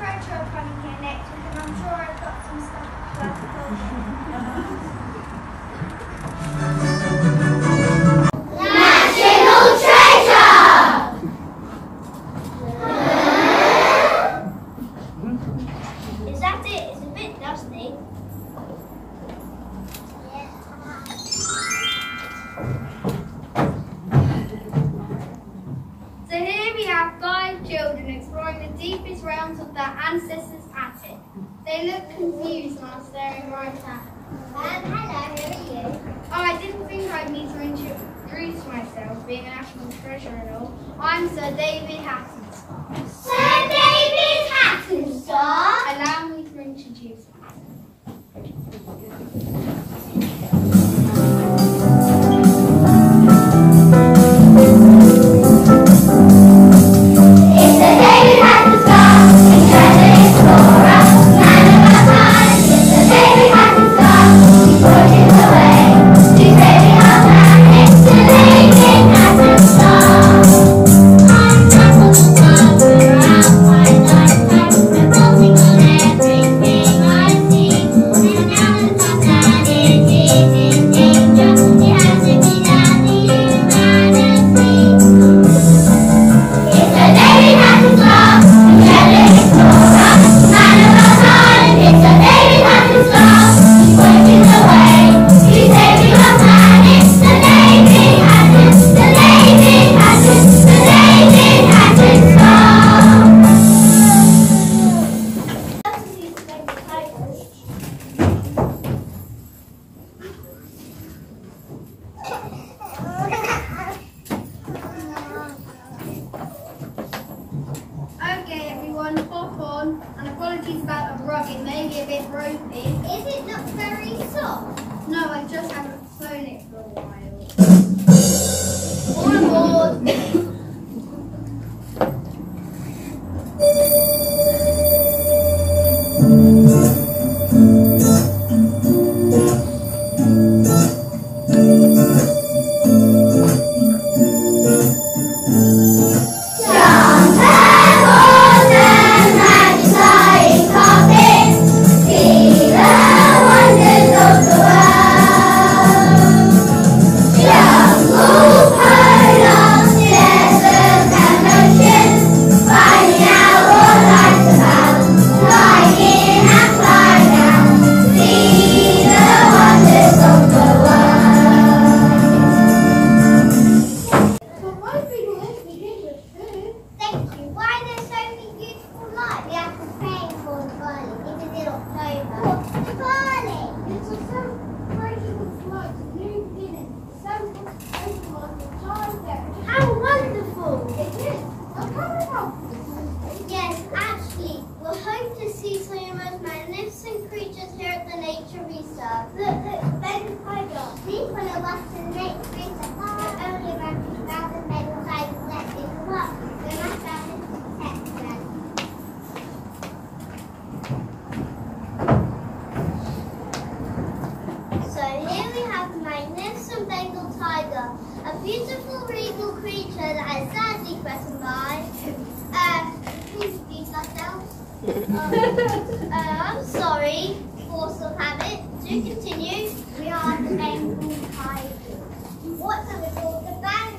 treasure coming here next week, and I'm sure I've got some stuff worth holding. National treasure! Is that it? It's a bit dusty. So here we have 5 children exploring the deepest realms of their ancestors' attic. They look confused and are staring right at them. Hello, who are you? Oh, I didn't think I'd need to introduce myself, being a national treasure and all. I'm Sir David Hattenstar. Sir David Hattenstar? Allow me to introduce myself. It's Sir David Hattenstar, he's treasure explorer, man of our time. It's Sir David Hattenstar, he's forging the way, he's saving our planet. Sir David Hattenstar. I'm not on the world, we're out my lifetime, revolving on everything I see. And now that our planet is in danger, it has to be down to humanity. It's Sir David Hattenstar, he's treasure explorer, man of our time. It's Sir David Hattenstar, he's pointing the way, he's saving our planet. Sir David Hattenstar, Sir David Hattenstar, Sir David Hattenstar. Okay, everyone, hop on. And apologies about the rug, it may be a bit ropey. Is it not very soft? No, I just haven't flown it for a while. All aboard! How wonderful! It is. Yes, actually, we'll hope to see some of the most magnificent creatures here at the nature reserve. Look, Bengal tiger. See, when I watch the nature reserve, only around 2,000 Bengal tigers left in the world. They're not found to protect them. So here we have the magnificent Bengal tiger, a beautiful regal creature that has sadly passed by. Please excuse ourselves. I'm sorry, force of habit. To continue, we are the Bengal tiger. What's it called? The